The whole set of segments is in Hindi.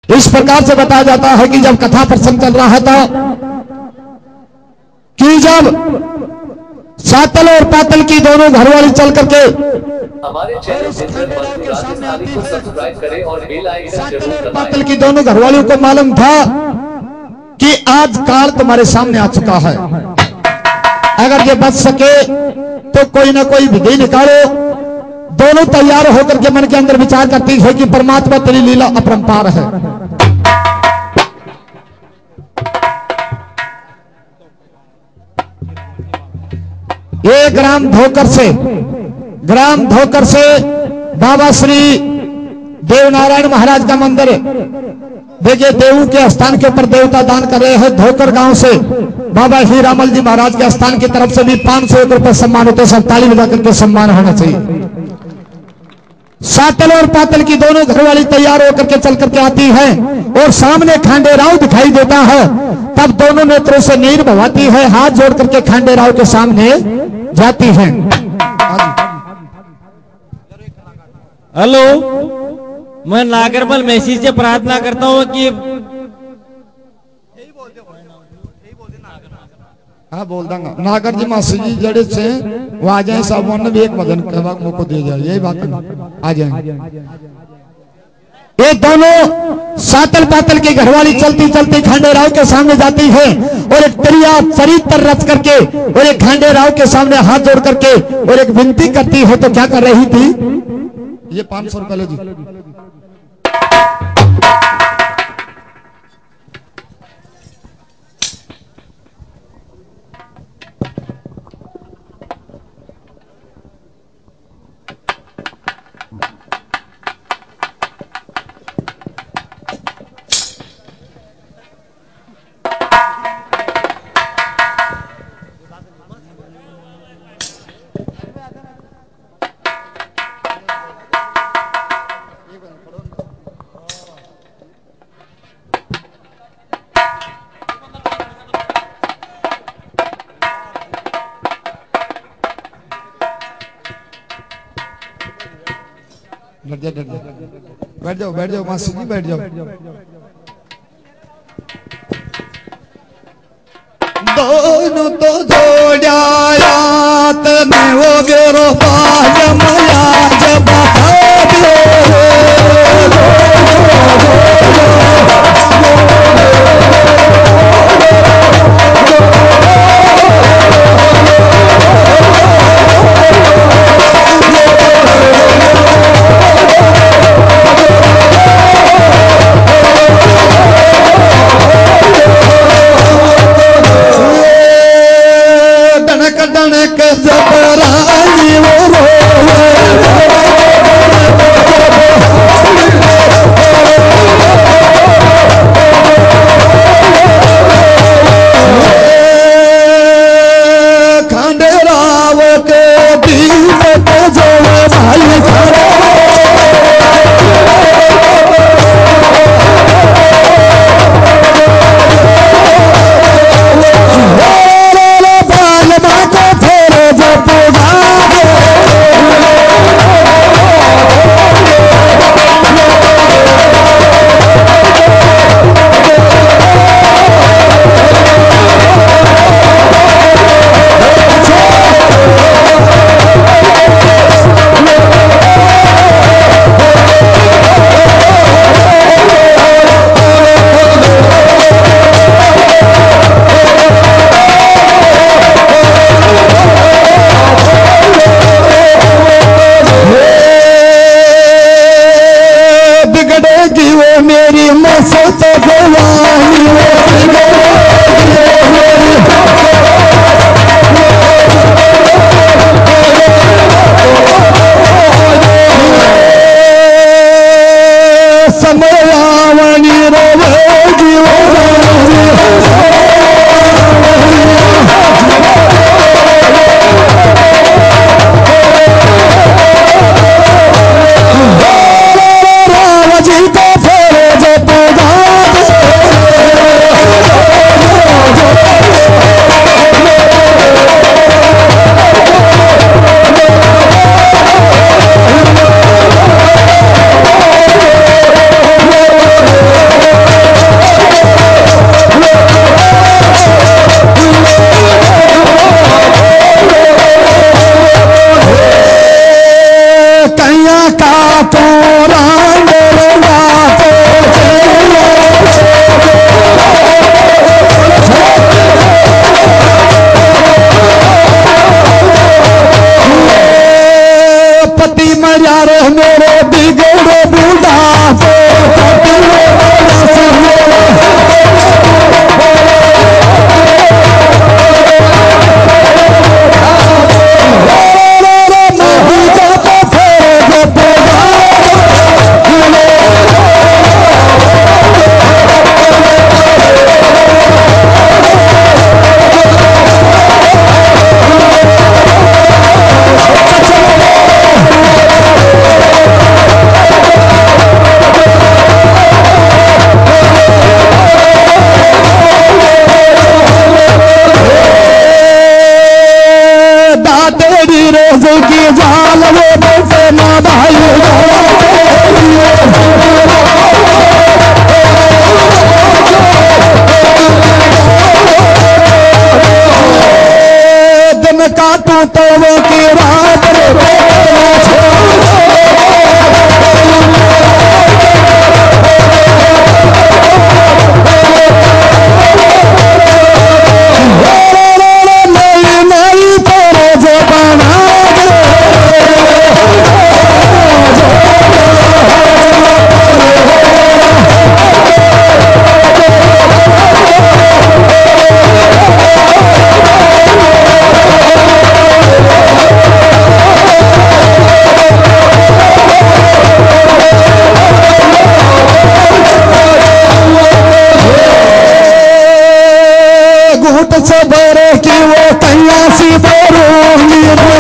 इस प्रकार से बताया जाता है कि जब कथा प्रसंग चल रहा था कि जब सातल और पातल की दोनों घरवाली चल करके हमारे चैनल के सामने आती है, सब्सक्राइब करें और बेल आइकन जरूर दबाएं। पातल की दोनों घरवालियों को मालूम था कि आज काल तुम्हारे सामने आ चुका है, अगर ये बच सके तो कोई ना कोई विधि निकालो। दोनों तैयार होकर के मन के अंदर विचार करती है कि परमात्मा तेरी लीला अपरंपार है। ये ग्राम धोकर से बाबा श्री देवनारायण महाराज का मंदिर, देखिए देवों के स्थान के ऊपर देवता दान कर रहे हैं। धोकर गांव से बाबा हीरामल जी महाराज के स्थान की तरफ से भी 500 रुपए सम्मान होते, सब ताली बजा करके सम्मान होना चाहिए। सातल और पातल की दोनों घरवाली तैयार होकर के चल करके आती है और सामने खांडेराव दिखाई देता है। तब दोनों नेत्रों से नीर बहाती है, हाथ जोड़ करके खांडेराव के सामने जाती है। हेलो, मैं नागरमल मैसेज से प्रार्थना करता हूँ कि हाँ बोल दूंगा नागर जी मासी जी जड़े से वो आ जाए, सब भी एक भजन कहवा मौको दे जाए, यही बात आ जाए। ये दोनों सातल पातल की घरवाली चलती चलती खांडेराव के सामने जाती है और एक प्रिया चरित्र रच करके और एक खांडेराव के सामने हाथ जोड़ करके और एक विनती करती है। तो क्या कर रही थी? ये 500 रुपए लो जी। बैठ जाओ मासी जी, बैठ जाओ। दोनों तो जोड़ायात में वो गेरो पायम आज बता दो। रोज की जाल वो बैठे ना भाई दिन काटू तो वो की रात से बड़े की वो कन्या सी बोरूंगी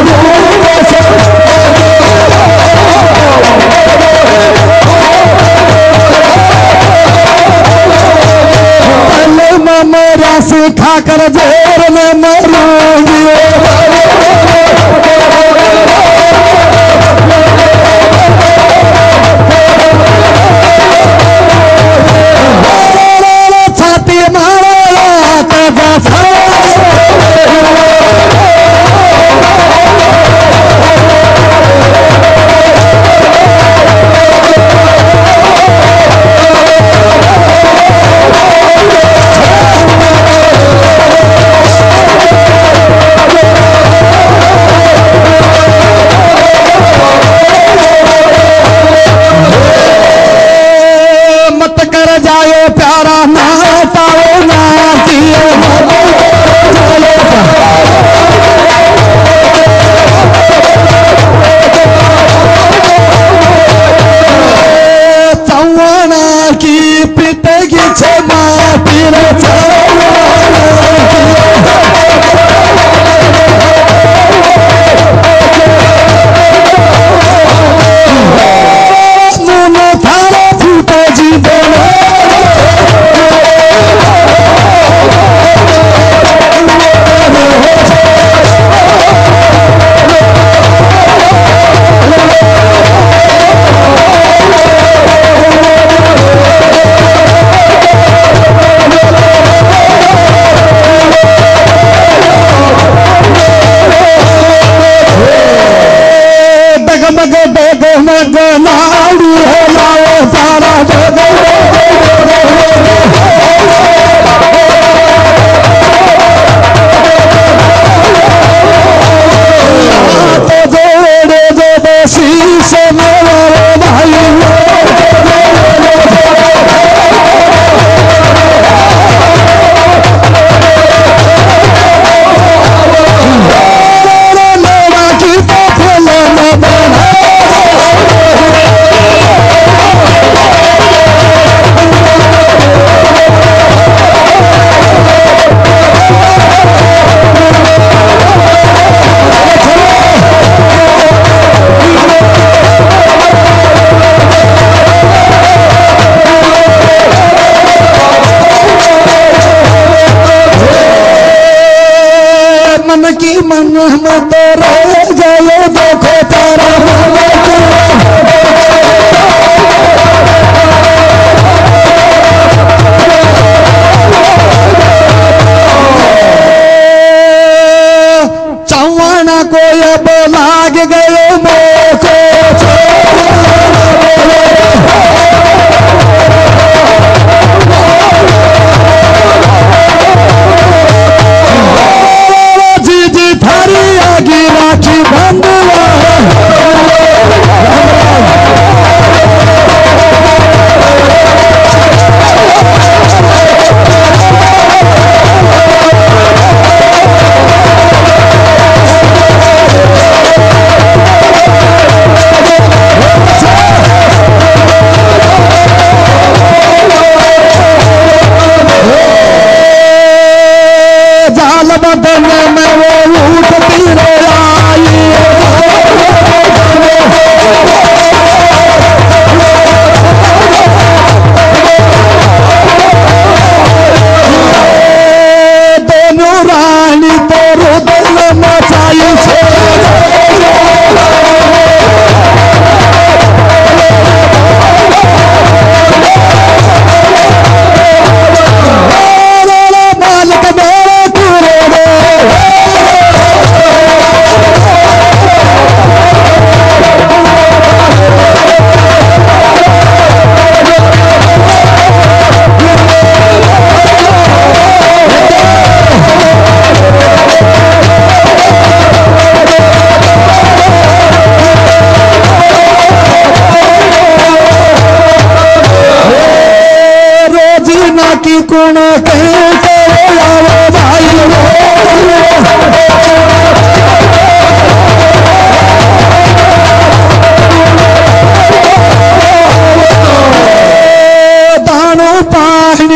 पहले मैं मेरा सिखा कर जोर में मरूंगी छाती मारो मत कर जाओ प्यारा ना पाओ ना किए चौना की पिटेगी क्षमा पीर थारे फूटे जी बोलो डगमग डगमग नाड़ी हो लाओ सारा तो जोड़े जो शीश मेरे भाई मन की मन में तो रह जाए देखो तारा चौवाना को अब लाग गए मोको जी थारी आगी राखी बंधुआ बाकी कौन कहते आओ भाई दानो पानी